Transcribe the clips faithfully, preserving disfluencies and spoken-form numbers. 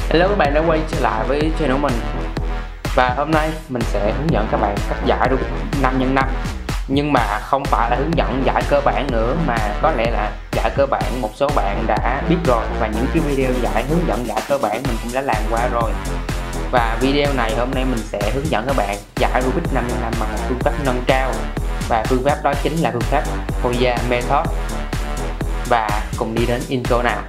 Hello, các bạn đã quay trở lại với channel mình. Và hôm nay mình sẽ hướng dẫn các bạn cách giải Rubik năm nhân năm. Nhưng mà không phải là hướng dẫn giải cơ bản nữa, mà có lẽ là giải cơ bản một số bạn đã biết rồi. Và những cái video giải hướng dẫn giải cơ bản mình cũng đã làm qua rồi. Và video này hôm nay mình sẽ hướng dẫn các bạn giải Rubik năm nhân năm bằng một phương pháp nâng cao. Và phương pháp đó chính là phương pháp Hoya Method. Và cùng đi đến intro nào.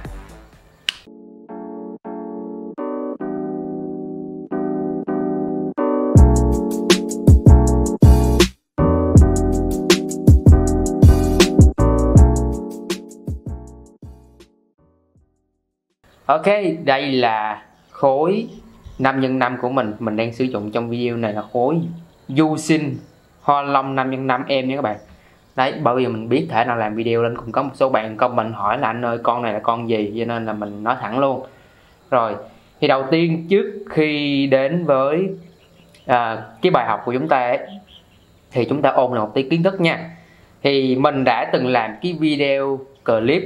Ok, đây là khối năm nhân năm của mình. Mình đang sử dụng trong video này là khối Yushin Holong năm nhân năm em nha các bạn. Đấy, bởi vì mình biết thể nào làm video lên cũng có một số bạn comment hỏi là anh ơi con này là con gì, cho nên là mình nói thẳng luôn. Rồi, thì đầu tiên trước khi đến với à, cái bài học của chúng ta ấy, thì chúng ta ôn lại một tí kiến thức nha. Thì mình đã từng làm cái video clip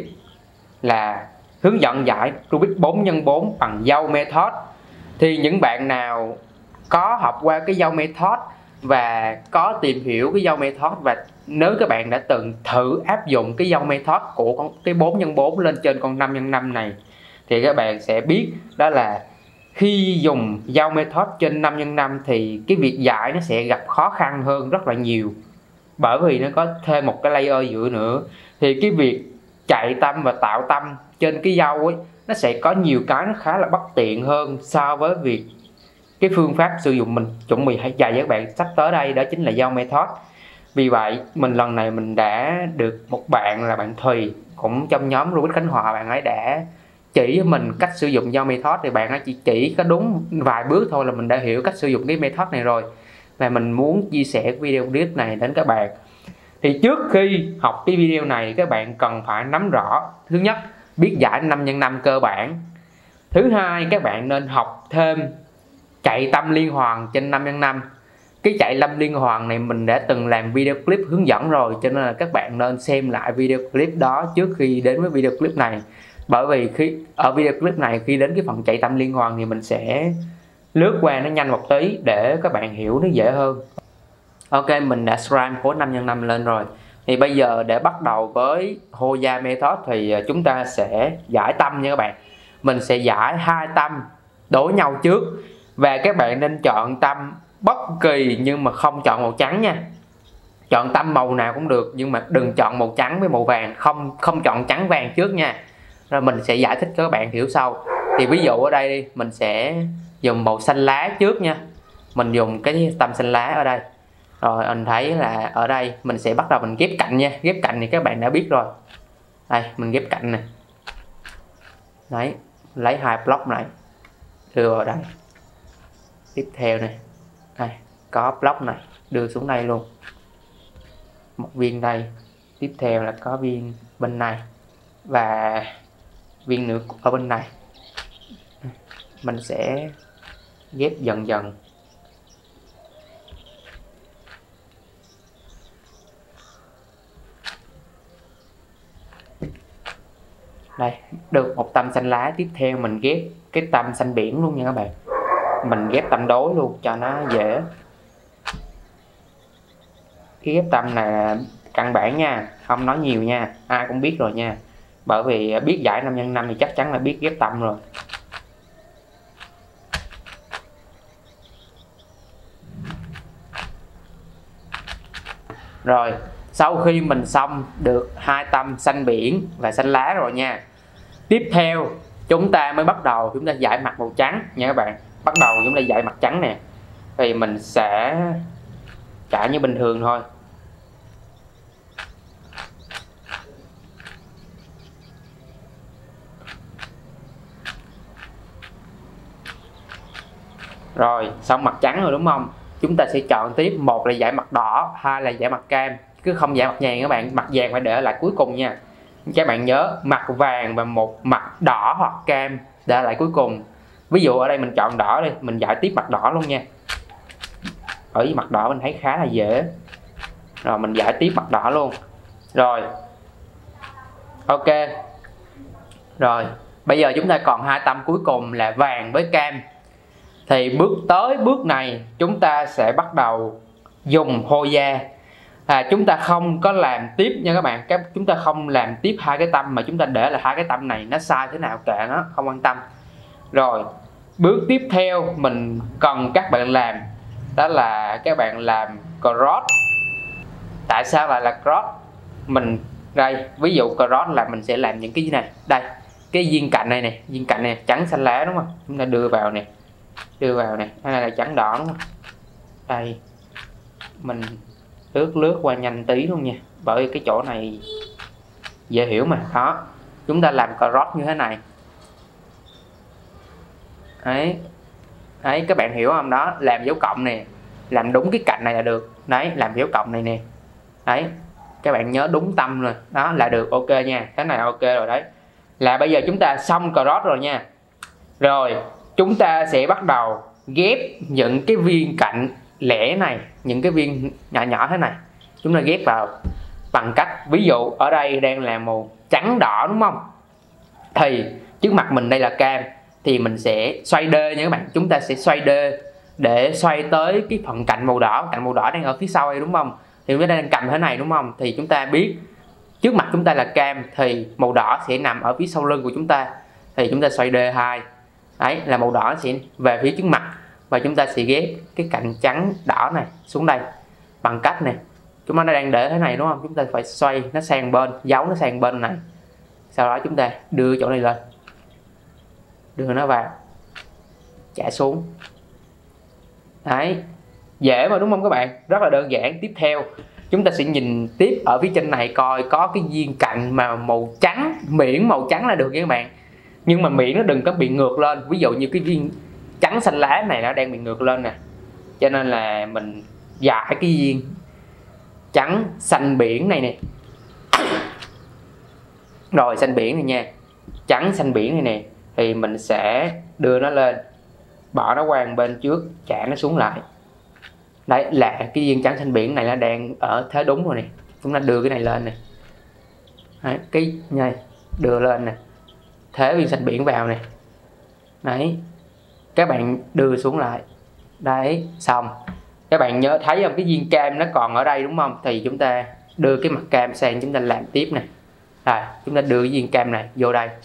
là hướng dẫn giải Rubik bốn nhân bốn bằng dâu method. Thì những bạn nào có học qua cái dâu method và có tìm hiểu cái dâu method, và nếu các bạn đã từng thử áp dụng cái dâu method của con cái bốn nhân bốn lên trên con năm nhân năm này, thì các bạn sẽ biết đó là khi dùng dâu method trên năm nhân năm thì cái việc giải nó sẽ gặp khó khăn hơn rất là nhiều, bởi vì nó có thêm một cái layer giữa nữa. Thì cái việc chạy tâm và tạo tâm trên cái dâu ấy nó sẽ có nhiều cái nó khá là bất tiện hơn so với việc cái phương pháp sử dụng mình chuẩn bị hay dạy với các bạn sắp tới đây, đó chính là dâu method. Vì vậy mình lần này mình đã được một bạn là bạn Thùy cũng trong nhóm Rubik Khánh Hòa, bạn ấy đã chỉ với mình cách sử dụng dâu method. Thì bạn ấy chỉ chỉ có đúng vài bước thôi là mình đã hiểu cách sử dụng cái method này rồi, và mình muốn chia sẻ video clip này đến các bạn. Thì trước khi học cái video này các bạn cần phải nắm rõ, thứ nhất biết giải năm nhân năm cơ bản, thứ hai các bạn nên học thêm chạy tâm liên hoàn trên năm nhân năm. Cái chạy tâm liên hoàn này mình đã từng làm video clip hướng dẫn rồi, cho nên là các bạn nên xem lại video clip đó trước khi đến với video clip này. Bởi vì khi ở video clip này khi đến cái phần chạy tâm liên hoàn thì mình sẽ lướt qua nó nhanh một tí để các bạn hiểu nó dễ hơn. Ok, mình đã scribe khối năm nhân năm lên rồi. Thì bây giờ để bắt đầu với Hoya Method thì chúng ta sẽ giải tâm nha các bạn. Mình sẽ giải hai tâm đối nhau trước, và các bạn nên chọn tâm bất kỳ nhưng mà không chọn màu trắng nha. Chọn tâm màu nào cũng được nhưng mà đừng chọn màu trắng với màu vàng, không không chọn trắng vàng trước nha. Rồi mình sẽ giải thích cho các bạn hiểu sau. Thì ví dụ ở đây đi, mình sẽ dùng màu xanh lá trước nha. Mình dùng cái tâm xanh lá ở đây. Rồi anh thấy là ở đây mình sẽ bắt đầu mình ghép cạnh nha. Ghép cạnh thì các bạn đã biết rồi. Đây mình ghép cạnh này. Đấy, lấy hai block này đưa vào đây. Tiếp theo này, đây có block này đưa xuống đây luôn, một viên đây. Tiếp theo là có viên bên này và viên nữa ở bên này. Mình sẽ ghép dần dần. Đây, được một tâm xanh lá. Tiếp theo mình ghép cái tâm xanh biển luôn nha các bạn. Mình ghép tâm đối luôn cho nó dễ. Cái ghép tâm này là căn bản nha, không nói nhiều nha, ai cũng biết rồi nha. Bởi vì biết giải năm nhân năm thì chắc chắn là biết ghép tâm rồi. Rồi, sau khi mình xong được hai tâm xanh biển và xanh lá rồi nha, tiếp theo chúng ta mới bắt đầu chúng ta giải mặt màu trắng nha các bạn. Bắt đầu chúng ta giải mặt trắng nè. Thì mình sẽ chạy như bình thường thôi. Rồi, xong mặt trắng rồi đúng không? Chúng ta sẽ chọn tiếp, một là giải mặt đỏ, hai là giải mặt cam. Cứ không giải mặt vàng các bạn, mặt vàng phải để lại cuối cùng nha. Các bạn nhớ mặt vàng và một mặt đỏ hoặc cam để lại cuối cùng. Ví dụ ở đây mình chọn đỏ đi, mình giải tiếp mặt đỏ luôn nha. Ở với mặt đỏ mình thấy khá là dễ. Rồi mình giải tiếp mặt đỏ luôn. Rồi ok. Rồi Bây giờ chúng ta còn hai tăm cuối cùng là vàng với cam. Thì bước tới bước này chúng ta sẽ bắt đầu dùng Hoya. À, chúng ta không có làm tiếp nha các bạn. Các chúng ta không làm tiếp hai cái tăm mà chúng ta để là hai cái tăm này nó sai thế nào kệ nó, không quan tâm. Rồi bước tiếp theo mình cần các bạn làm đó là các bạn làm cross. Tại sao lại là cross? Mình đây ví dụ cross là mình sẽ làm những cái gì này. Đây cái viên cạnh này nè, viên cạnh này trắng xanh lá đúng không, chúng ta đưa vào nè, đưa vào nè, cái này là trắng đỏ đúng không. Đây mình lướt lướt qua nhanh tí luôn nha, bởi cái chỗ này dễ hiểu mà. Đó chúng ta làm cross như thế này đấy, đấy các bạn hiểu không? Đó làm dấu cộng nè, làm đúng cái cạnh này là được. Đấy làm dấu cộng này nè, đấy các bạn nhớ đúng tâm rồi, đó là được. Ok nha, cái này ok rồi. Đấy là bây giờ chúng ta xong cross rồi nha. Rồi chúng ta sẽ bắt đầu ghép những cái viên cạnh lẻ này, những cái viên nhỏ nhỏ thế này, chúng ta ghép vào bằng cách ví dụ ở đây đang là màu trắng đỏ đúng không, thì trước mặt mình đây là cam, thì mình sẽ xoay D nha các bạn. Chúng ta sẽ xoay D để xoay tới cái phần cạnh màu đỏ. Cạnh màu đỏ đang ở phía sau đây đúng không, thì chúng ta đang cầm thế này đúng không, thì chúng ta biết trước mặt chúng ta là cam thì màu đỏ sẽ nằm ở phía sau lưng của chúng ta, thì chúng ta xoay D hai. Đấy là màu đỏ sẽ về phía trước mặt, và chúng ta sẽ ghép cái cạnh trắng đỏ này xuống đây bằng cách này, chúng ta đang để thế này đúng không, chúng ta phải xoay nó sang bên, giấu nó sang bên này, sau đó chúng ta đưa chỗ này lên, đưa nó vào, trả xuống. Đấy dễ mà đúng không các bạn, rất là đơn giản. Tiếp theo chúng ta sẽ nhìn tiếp ở phía trên này coi có cái viên cạnh mà màu trắng, miễn màu trắng là được nha các bạn, nhưng mà miễn nó đừng có bị ngược lên. Ví dụ như cái viên trắng xanh lá này nó đang bị ngược lên nè, cho nên là mình giải cái viên trắng xanh biển này nè, rồi xanh biển này nha, trắng xanh biển này nè, thì mình sẽ đưa nó lên, bỏ nó qua bên trước, trả nó xuống lại. Đấy là cái viên trắng xanh biển này nó đang ở thế đúng rồi nè, chúng ta đưa cái này lên nè. Đấy, cái này đưa lên nè, thế viên xanh biển vào nè. Đấy các bạn đưa xuống lại. Đấy xong, các bạn nhớ thấy không, cái viên cam nó còn ở đây đúng không, thì chúng ta đưa cái mặt cam sang, chúng ta làm tiếp này. Rồi chúng ta đưa cái viên cam này vô đây,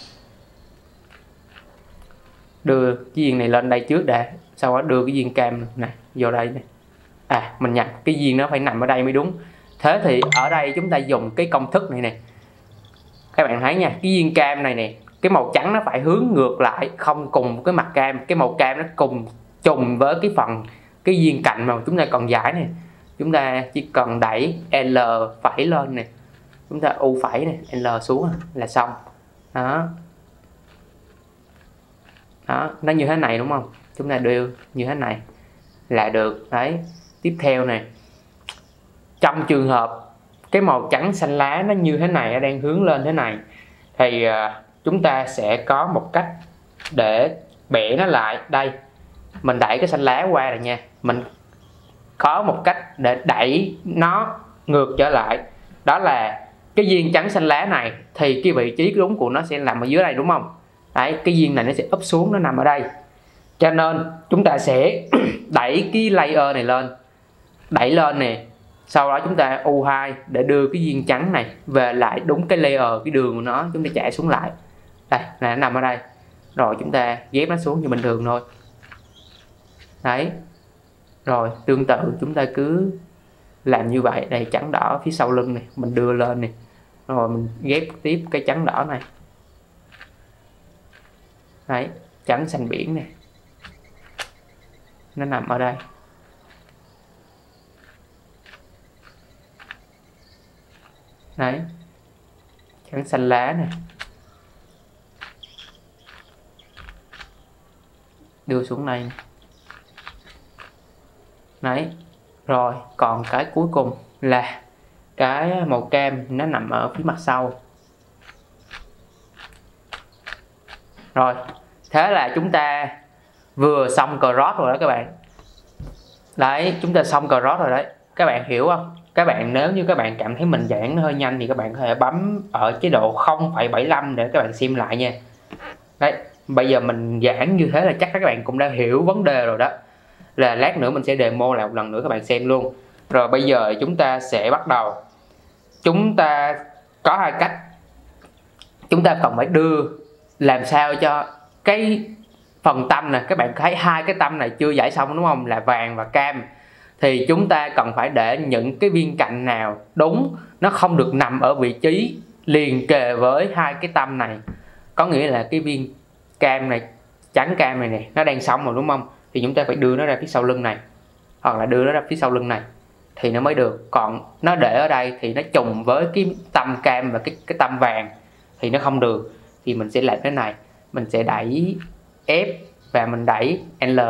đưa cái viên này lên đây trước đã, sau đó đưa cái viên cam này vô đây này. À mình nhặt cái viên nó phải nằm ở đây mới đúng. Thế thì ở đây chúng ta dùng cái công thức này nè, các bạn thấy nha, cái viên cam này nè, cái màu trắng nó phải hướng ngược lại, không cùng cái mặt cam, cái màu cam nó cùng trùng với cái phần cái viên cạnh mà chúng ta còn giải này. Chúng ta chỉ cần đẩy L phẩy lên nè, chúng ta U phẩy này, L xuống là xong. Đó, đó nó như thế này đúng không, chúng ta đưa như thế này là được. Đấy tiếp theo này, trong trường hợp cái màu trắng xanh lá nó như thế này, nó đang hướng lên thế này, thì uh, chúng ta sẽ có một cách để bẻ nó lại. Đây mình đẩy cái xanh lá qua rồi nha, mình có một cách để đẩy nó ngược trở lại, đó là cái viên trắng xanh lá này thì cái vị trí đúng của nó sẽ nằm ở dưới đây đúng không. Đấy cái viên này nó sẽ úp xuống, nó nằm ở đây, cho nên chúng ta sẽ đẩy cái layer này lên, đẩy lên nè, sau đó chúng ta U hai để đưa cái viên trắng này về lại đúng cái layer, cái đường của nó, chúng ta chạy xuống lại. Đây là nó nằm ở đây, rồi chúng ta ghép nó xuống như bình thường thôi. Đấy rồi tương tự chúng ta cứ làm như vậy. Đây trắng đỏ phía sau lưng này, mình đưa lên này, rồi mình ghép tiếp cái trắng đỏ này. Đấy trắng xanh biển này, nó nằm ở đây. Đấy trắng xanh lá này, đưa xuống đây này. Đấy rồi còn cái cuối cùng là cái màu cam, nó nằm ở phía mặt sau. Rồi thế là chúng ta vừa xong cross rồi đó các bạn. Đấy chúng ta xong cross rồi đấy, các bạn hiểu không? Các bạn nếu như các bạn cảm thấy mình giảng nó hơi nhanh thì các bạn có thể bấm ở chế độ không phẩy bảy lăm để các bạn xem lại nha. Đấy, bây giờ mình giảng như thế là chắc các bạn cũng đã hiểu vấn đề rồi đó. Là lát nữa mình sẽ demo lại một lần nữa các bạn xem luôn. Rồi bây giờ chúng ta sẽ bắt đầu. Chúng ta có hai cách. Chúng ta cần phải đưa làm sao cho cái phần tâm này, các bạn thấy hai cái tâm này chưa giải xong đúng không, là vàng và cam. Thì chúng ta cần phải để những cái viên cạnh nào đúng, nó không được nằm ở vị trí liền kề với hai cái tâm này. Có nghĩa là cái viên cam này, trắng cam này nè, nó đang xong rồi đúng không, thì chúng ta phải đưa nó ra phía sau lưng này, hoặc là đưa nó ra phía sau lưng này thì nó mới được. Còn nó để ở đây thì nó trùng với cái tâm cam và cái, cái tâm vàng thì nó không được. Thì mình sẽ làm thế này, mình sẽ đẩy F và mình đẩy L.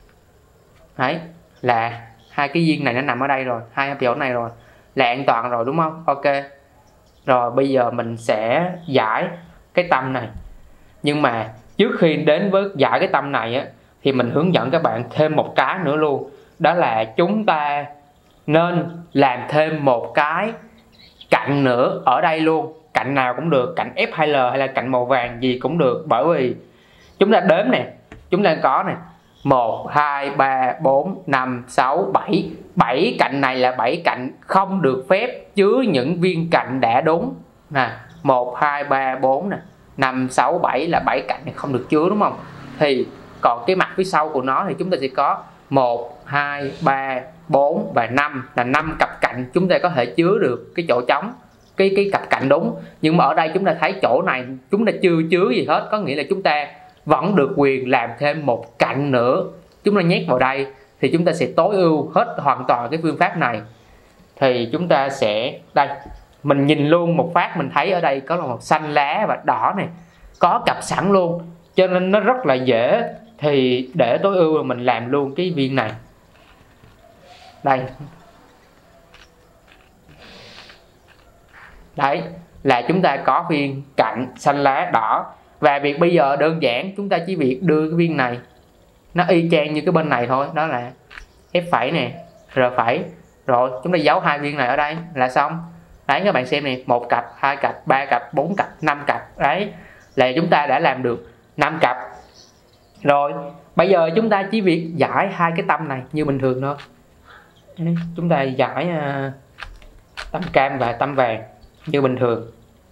Đấy, là hai cái viên này nó nằm ở đây rồi, hai chỗ này rồi, là an toàn rồi đúng không? Ok. Rồi bây giờ mình sẽ giải cái tâm này. Nhưng mà trước khi đến với giải cái tâm này á, thì mình hướng dẫn các bạn thêm một cái nữa luôn. Đó là chúng ta nên làm thêm một cái cạnh nữa ở đây luôn. Cạnh nào cũng được, cạnh F hai L hay là cạnh màu vàng gì cũng được. Bởi vì chúng ta đếm nè, chúng ta có nè, một, hai, ba, bốn, năm, sáu, bảy. bảy cạnh này là bảy cạnh không được phép chứa những viên cạnh đã đúng nè. một, hai, ba, bốn nè, năm, sáu, bảy là bảy cạnh này không được chứa đúng không? Thì còn cái mặt phía sau của nó thì chúng ta sẽ có một, hai, ba, bốn và năm, là năm cặp cạnh chúng ta có thể chứa được cái chỗ trống, cái cái cặp cạnh đúng. Nhưng mà ở đây chúng ta thấy chỗ này chúng ta chưa chứa gì hết, có nghĩa là chúng ta vẫn được quyền làm thêm một cạnh nữa. Chúng ta nhét vào đây thì chúng ta sẽ tối ưu hết hoàn toàn cái phương pháp này. Thì chúng ta sẽ, đây, mình nhìn luôn một phát mình thấy ở đây có màu xanh lá và đỏ này, có cặp sẵn luôn, cho nên nó rất là dễ. Thì để tối ưu là mình làm luôn cái viên này. Đây, đấy là chúng ta có viên cạnh xanh lá đỏ. Và việc bây giờ đơn giản, chúng ta chỉ việc đưa cái viên này nó y chang như cái bên này thôi, đó là F phẩy nè, R phẩy. Rồi chúng ta giấu hai viên này ở đây là xong. Đấy các bạn xem nè, một cặp, hai cặp, ba cặp, bốn cặp, năm cặp. Đấy là chúng ta đã làm được năm cặp. Rồi bây giờ chúng ta chỉ việc giải hai cái tâm này như bình thường thôi. Đấy, chúng ta giải uh, tâm cam và tâm vàng như bình thường.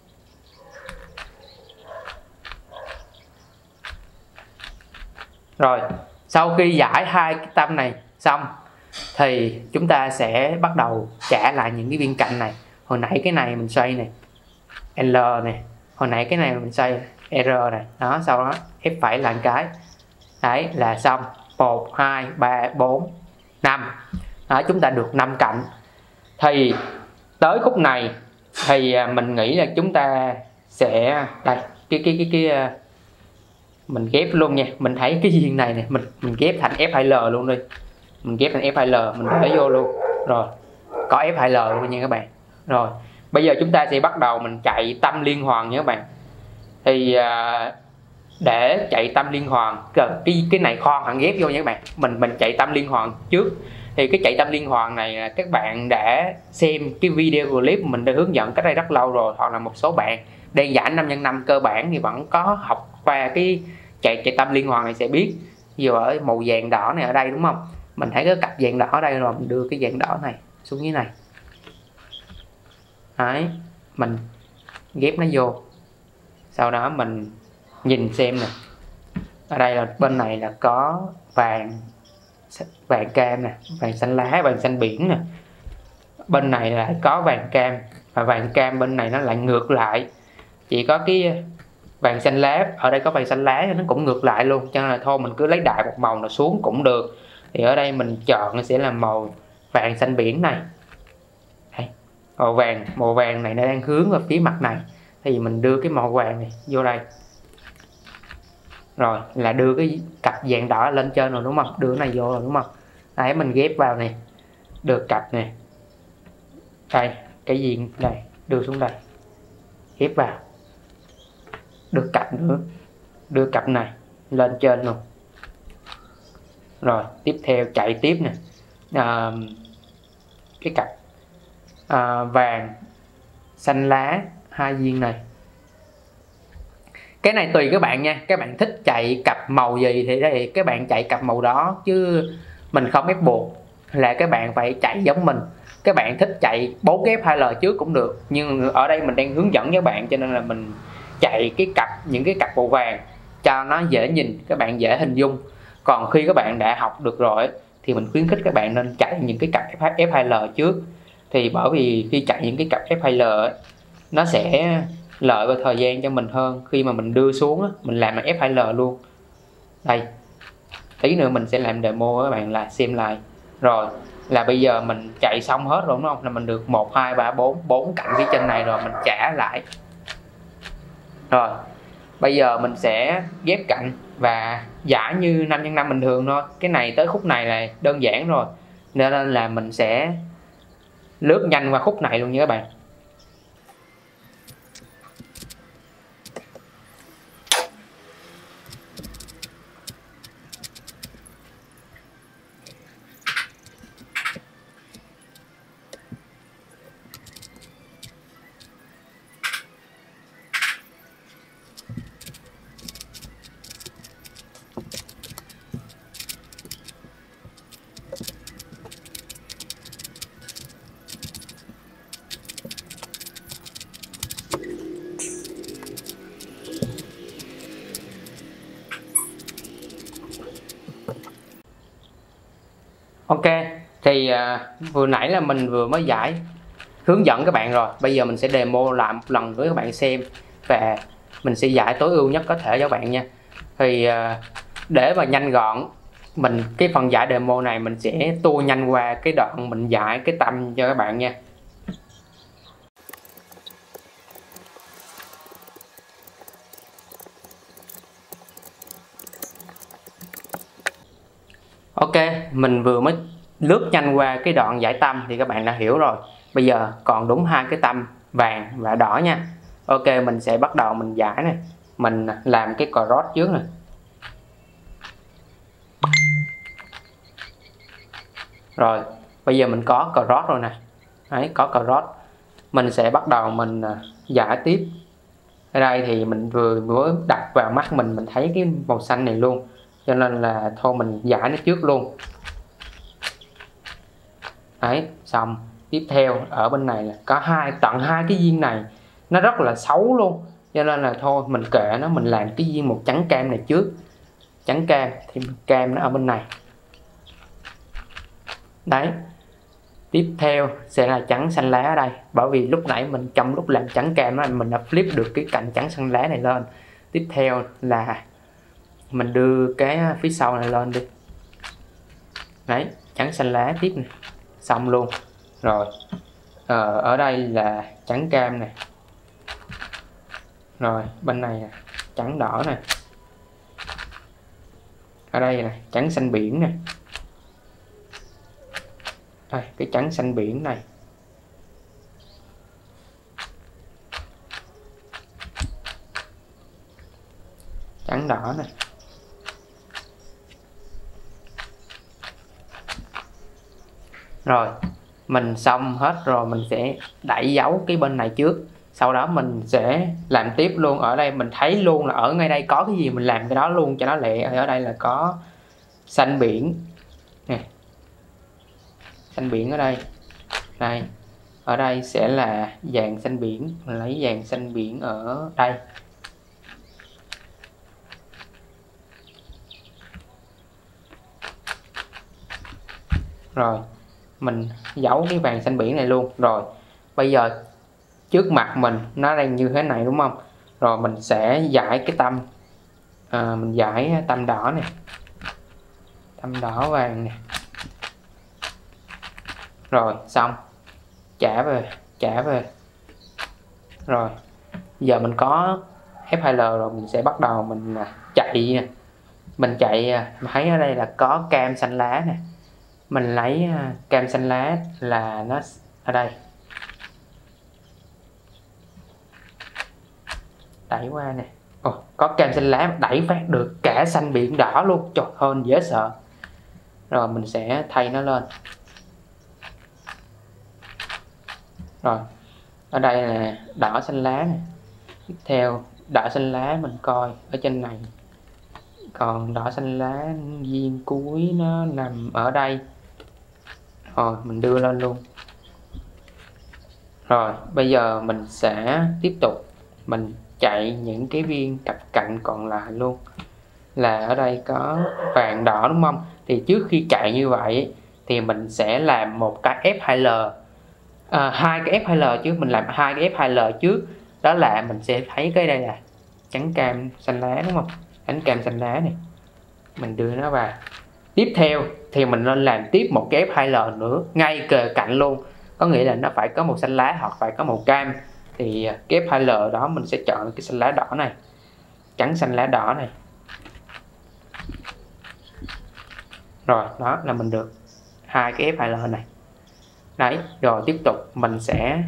Rồi sau khi giải hai cái tâm này xong thì chúng ta sẽ bắt đầu trả lại những cái viên cạnh này. Hồi nãy cái này mình xoay này L này, hồi nãy cái này mình xoay R này, đó, sau đó F phẩy là một cái. Đấy là xong. Một, hai, ba, bốn, năm. Đó, chúng ta được năm cạnh. Thì tới khúc này thì mình nghĩ là chúng ta sẽ, đây, cái cái cái cái mình ghép luôn nha. Mình thấy cái viên này nè, mình mình ghép thành F hai L luôn đi. Mình ghép thành F hai L, mình để vô luôn. Rồi, có F hai L luôn nha các bạn. Rồi, bây giờ chúng ta sẽ bắt đầu mình chạy tâm liên hoàn nha các bạn. Thì à, để chạy tâm liên hoàn, cái cái này khoan hẳn ghép vô nha các bạn. Mình mình chạy tâm liên hoàn trước. Thì cái chạy tâm liên hoàn này là các bạn đã xem cái video clip mình đã hướng dẫn cách đây rất lâu rồi, hoặc là một số bạn đang giảng năm nhân năm cơ bản thì vẫn có học qua cái chạy chạy tâm liên hoàn này sẽ biết. Giờ ở màu vàng đỏ này ở đây đúng không? Mình thấy cái cặp vàng đỏ ở đây rồi, mình đưa cái vàng đỏ này xuống dưới này. Đấy, mình ghép nó vô. Sau đó mình nhìn xem nè. Ở đây là bên này là có vàng vàng cam nè, vàng xanh lá, vàng xanh biển nè. Bên này là có vàng cam, và vàng cam bên này nó lại ngược lại. Chỉ có cái vàng xanh lá, ở đây có vàng xanh lá nó cũng ngược lại luôn, cho nên là thôi mình cứ lấy đại một màu nào xuống cũng được. Thì ở đây mình chọn sẽ là màu vàng xanh biển này. Đây, màu vàng, màu vàng này nó đang hướng vào phía mặt này, thì mình đưa cái màu vàng này vô đây. Rồi là đưa cái cặp vàng đỏ lên trên rồi đúng không? Đưa cái này vô rồi đúng không? Đấy, mình ghép vào này, được cặp này. Đây, cái viên đây, đưa xuống đây, ghép vào, được cặp nữa, đưa cặp này lên trên luôn. Rồi tiếp theo chạy tiếp nè, à, cái cặp à, vàng xanh lá hai viên này. Cái này tùy các bạn nha, các bạn thích chạy cặp màu gì thì thì các bạn chạy cặp màu đó, chứ mình không ép buộc là các bạn phải chạy giống mình. Các bạn thích chạy bốn cái F hai L trước cũng được, nhưng ở đây mình đang hướng dẫn các bạn cho nên là mình chạy cái cặp những cái cặp màu vàng cho nó dễ nhìn, các bạn dễ hình dung. Còn khi các bạn đã học được rồi thì mình khuyến khích các bạn nên chạy những cái cặp F hai L trước. Thì bởi vì khi chạy những cái cặp F hai L nó sẽ lợi về thời gian cho mình hơn. Khi mà mình đưa xuống mình làm F hai L luôn. Đây, tí nữa mình sẽ làm demo các bạn là xem lại. Rồi là bây giờ mình chạy xong hết rồi đúng không, là mình được một hai ba bốn bốn cạnh phía trên này rồi, mình trả lại. Rồi bây giờ mình sẽ ghép cạnh và giải như năm nhân năm bình thường thôi. Cái này tới khúc này là đơn giản rồi, nên là mình sẽ lướt nhanh qua khúc này luôn nha các bạn. Ok, thì à, vừa nãy là mình vừa mới giải hướng dẫn các bạn rồi. Bây giờ mình sẽ demo lại một lần với các bạn xem, và mình sẽ giải tối ưu nhất có thể cho các bạn nha. Thì à, để mà nhanh gọn, mình cái phần giải demo này mình sẽ tua nhanh qua cái đoạn mình giải cái tâm cho các bạn nha. Ok, mình vừa mới lướt nhanh qua cái đoạn giải tâm thì các bạn đã hiểu rồi. Bây giờ còn đúng hai cái tâm vàng và đỏ nha. Ok, mình sẽ bắt đầu mình giải này. Mình làm cái cross trước này. Rồi, bây giờ mình có cross rồi nè. Đấy, có cross. Mình sẽ bắt đầu mình giải tiếp. Ở đây thì mình vừa mới đập vào mắt mình, mình thấy cái màu xanh này luôn. Cho nên là thôi mình giải nó trước luôn. Đấy, xong. Tiếp theo ở bên này là có hai tận hai cái viên này nó rất là xấu luôn, cho nên là thôi mình kệ nó, mình làm cái viên màu trắng cam này trước. Trắng cam thì cam nó ở bên này. Đấy, tiếp theo sẽ là trắng xanh lá ở đây, bởi vì lúc nãy mình trong lúc làm trắng cam đó, mình đã flip được cái cạnh trắng xanh lá này lên. Tiếp theo là mình đưa cái phía sau này lên đi. Đấy, trắng xanh lá tiếp này, xong luôn. Rồi ờ, ở đây là trắng cam này, rồi bên này là trắng đỏ này, ở đây là trắng xanh biển nè, đây cái trắng xanh biển này, trắng đỏ này. Rồi mình xong hết rồi, mình sẽ đẩy dấu cái bên này trước, sau đó mình sẽ làm tiếp luôn. Ở đây mình thấy luôn là ở ngay đây có cái gì mình làm cái đó luôn cho nó lẹ. Ở đây là có xanh biển nè, xanh biển ở đây, đây ở đây sẽ là vàng xanh biển, mình lấy vàng xanh biển ở đây. Rồi mình giấu cái vàng xanh biển này luôn. Rồi bây giờ trước mặt mình nó đang như thế này đúng không, rồi mình sẽ giải cái tâm à, mình giải tâm đỏ này, tâm đỏ vàng này. Rồi xong, trả về trả về. Rồi giờ mình có F hai L rồi, mình sẽ bắt đầu mình chạy nè. Mình chạy, thấy ở đây là có cam xanh lá nè, mình lấy cam xanh lá là nó ở đây, đẩy qua nè. Ồ, có cam xanh lá đẩy phát được cả xanh biển đỏ luôn, trời ơi dễ sợ. Rồi mình sẽ thay nó lên. Rồi ở đây là đỏ xanh lá này, tiếp theo đỏ xanh lá mình coi ở trên này, còn đỏ xanh lá viên cuối nó nằm ở đây. Rồi mình đưa lên luôn. Rồi bây giờ mình sẽ tiếp tục mình chạy những cái viên cặp cạnh còn lại luôn. Là ở đây có vàng đỏ đúng không? Thì trước khi chạy như vậy thì mình sẽ làm một cái ép hai lờ, à, hai cái ép hai lờ chứ, mình làm hai cái ép hai lờ trước. Đó là mình sẽ thấy cái đây là trắng cam xanh lá đúng không? Trắng cam xanh lá này, mình đưa nó vào. Tiếp theo thì mình nên làm tiếp một cái ép hai lờ nữa ngay kề cạnh luôn, có nghĩa là nó phải có màu xanh lá hoặc phải có màu cam. Thì cái ép hai lờ đó mình sẽ chọn cái xanh lá đỏ này, trắng xanh lá đỏ này. Rồi đó là mình được hai cái ép hai lờ này. Đấy, rồi tiếp tục mình sẽ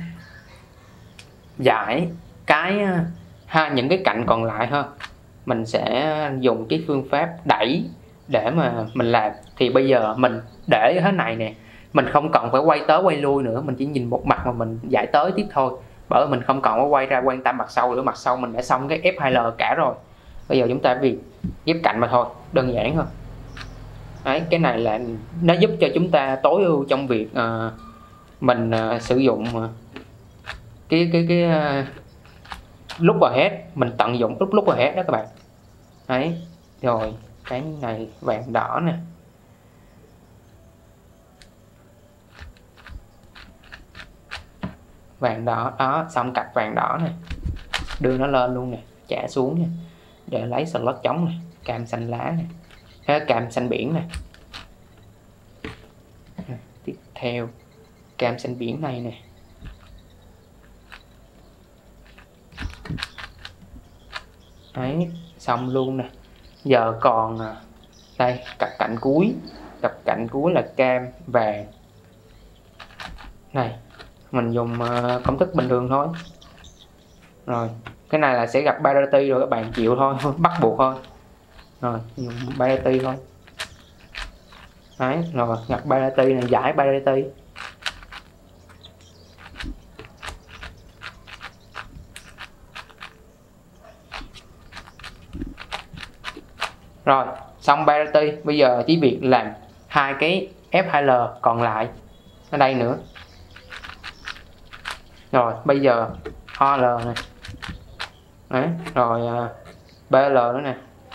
giải cái ha những cái cạnh còn lại ha. Mình sẽ dùng cái phương pháp đẩy để mà mình làm. Thì bây giờ mình để thế này nè, mình không cần phải quay tới quay lui nữa, mình chỉ nhìn một mặt mà mình giải tới tiếp thôi, bởi vì mình không còn có quay ra quan tâm mặt sau nữa. Mặt sau mình đã xong cái ép hai lờ cả rồi, bây giờ chúng ta việc ghép cạnh mà thôi, đơn giản thôi. Đấy, cái này là nó giúp cho chúng ta tối ưu trong việc uh, mình uh, sử dụng uh, cái cái cái uh, lúc vào hết, mình tận dụng lúc lúc vào hết đó các bạn. Đấy, rồi cái này vàng đỏ nè, vàng đỏ đó, xong cặp vàng đỏ nè, đưa nó lên luôn nè, trả xuống nè để lấy slot trống nè, cam xanh lá nè, cam xanh biển nè. Tiếp theo cam xanh biển này nè, đấy, xong luôn nè. Giờ còn đây cặp cạnh cuối, cặp cạnh cuối là cam vàng này, mình dùng uh, công thức bình thường thôi. Rồi cái này là sẽ gặp parity rồi, các bạn chịu thôi, bắt buộc thôi. Rồi dùng parity thôi. Đấy, rồi gặp parity này, giải parity. Rồi xong parity, bây giờ chỉ việc làm hai cái ép hai lờ còn lại ở đây nữa. Rồi bây giờ o lờ này. Đấy, rồi uh, bê lờ nữa nè.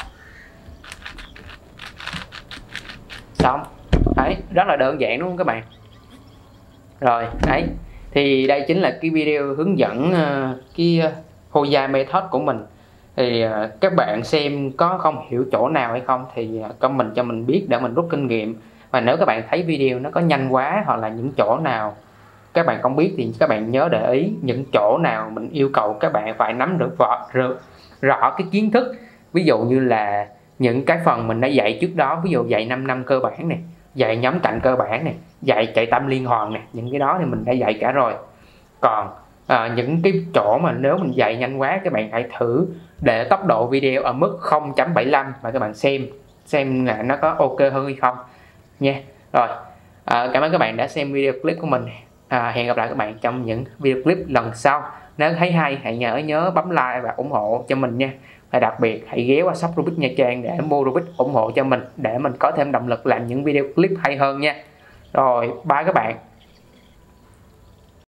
Xong. Đấy, rất là đơn giản đúng không các bạn? Rồi, đấy. Thì đây chính là cái video hướng dẫn uh, cái uh, Hoya method của mình. Thì uh, các bạn xem có không hiểu chỗ nào hay không thì uh, comment cho mình biết để mình rút kinh nghiệm. Và nếu các bạn thấy video nó có nhanh quá hoặc là những chỗ nào các bạn không biết thì các bạn nhớ để ý những chỗ nào mình yêu cầu các bạn phải nắm được rõ, rõ cái kiến thức. Ví dụ như là những cái phần mình đã dạy trước đó, ví dụ dạy năm năm cơ bản này, dạy nhóm cạnh cơ bản này, dạy chạy tâm liên hoàn này, những cái đó thì mình đã dạy cả rồi. Còn à, những cái chỗ mà nếu mình dạy nhanh quá, các bạn hãy thử để tốc độ video ở mức không chấm bảy lăm và các bạn xem xem là nó có ok hơn hay không nha. Rồi à, cảm ơn các bạn đã xem video clip của mình. À, hẹn gặp lại các bạn trong những video clip lần sau. Nếu thấy hay hãy nhớ nhớ bấm like và ủng hộ cho mình nha. Và đặc biệt hãy ghé qua shop Rubik Nha Trang để mua Rubik ủng hộ cho mình, để mình có thêm động lực làm những video clip hay hơn nha. Rồi bye các bạn.